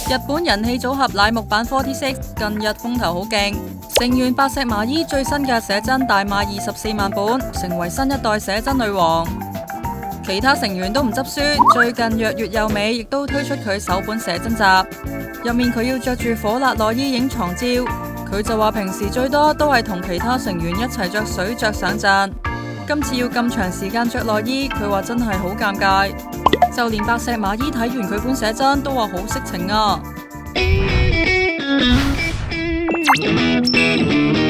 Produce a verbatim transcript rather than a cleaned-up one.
日本人氣組合乃木坂四十六近日風頭好勁，成員白石麻衣最新嘅寫真大賣二十四萬本，成為新一代寫真女王。其他成員都唔執輸，最近若月佑美亦都推出佢首本寫真集，入面佢要着住火辣內衣影床照，佢就話平時最多都係同其他成員一齊着水着上陣，今次要咁長時間着內衣，佢話真係好尷尬。就連白石麻衣睇完佢本寫真都話好色情啊！